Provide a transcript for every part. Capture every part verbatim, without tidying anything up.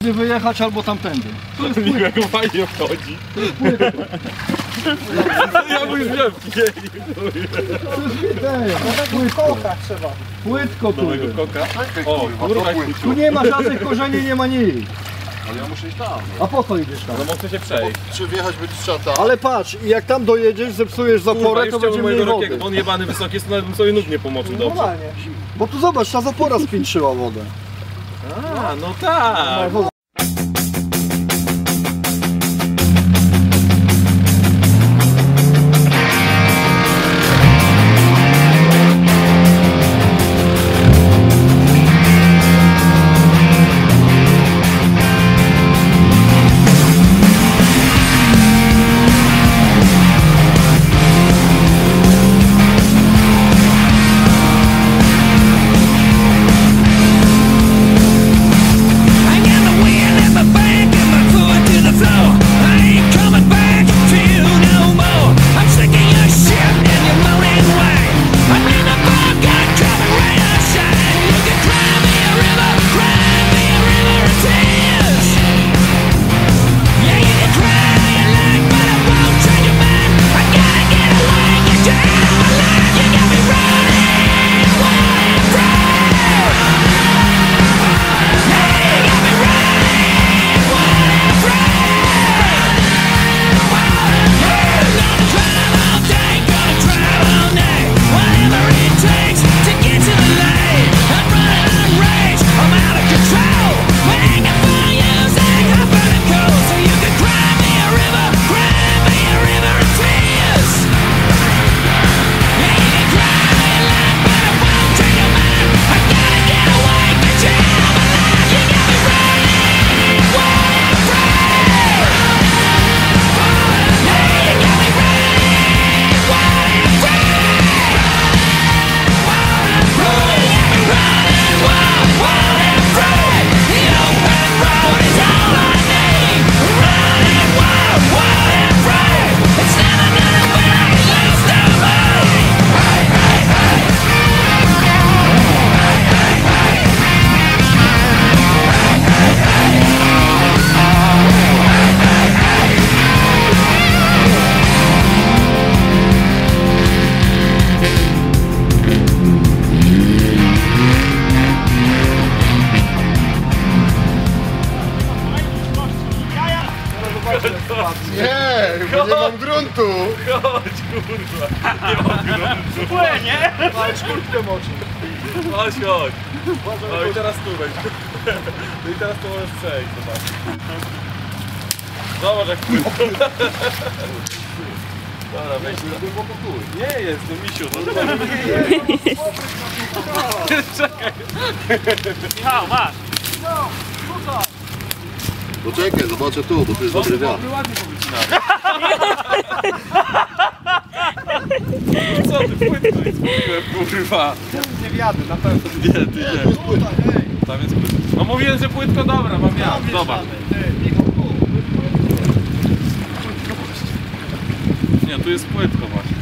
wyjechać albo tamtędy. Tu jest Miłek fajnie wchodzi. Ja bym wziął Płytko trzeba. Płytko tu jest. koka. O, kurwa, tu nie ma żadnych korzeni, nie ma nic. Ale ja muszę iść tam. A po co idziesz tam? no mogę się przejść. Czy wjechać będzie trzeba tam? Ale patrz, jak tam dojedziesz, zepsujesz zaporę, to będzie mniej wody. Bo on jebany wysoki jest, to nawet bym sobie nóg nie pomoczył, dobrze? Normalnie. Bo tu zobacz, ta zapora spiętrzyła wodę. A, no tak. Nie, bo nie mam gruntu. Chodź, kurwa. Nie mam gruntu. Płynie! Masz kurtkę moczy. Chodź, chodź. No i teraz tu wejdź. No i teraz to możesz przejść, zobacz. Zobacz jak płytko. Dobra, wejdź. Nie jest, no misiu, no czekaj. Michał, masz! Poczekaj, zobaczę tu, bo tu jest dobry wiatr. Ładnie powycinamy. Co ty, płytko jest, mówiłem, kurwa. Nie wjadę, na pewno. Nie, ty nie. Tam jest płytko. No mówiłem, że płytko dobra, mam ja. Zobacz. Nie, tu jest płytko właśnie.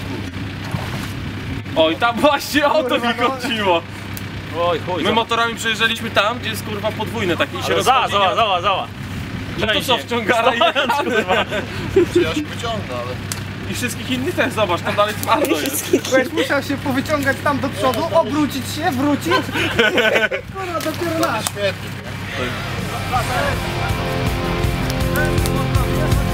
O, i tam właśnie o to mi chodziło. Oj, chuj, My motorami przejeżdżaliśmy tam, gdzie jest kurwa podwójne takie i się zobacz, rozchodzi. zobacz, zobacz, zobacz. No to co, wciągara i jechamy. Czy ja się wyciągnę, ale... I wszystkich innych też, zobacz, tam dalej twardo jest. Będziesz musiał się powyciągać tam do przodu, obrócić się, wrócić. Kurwa, dopiero nas. Świetnie.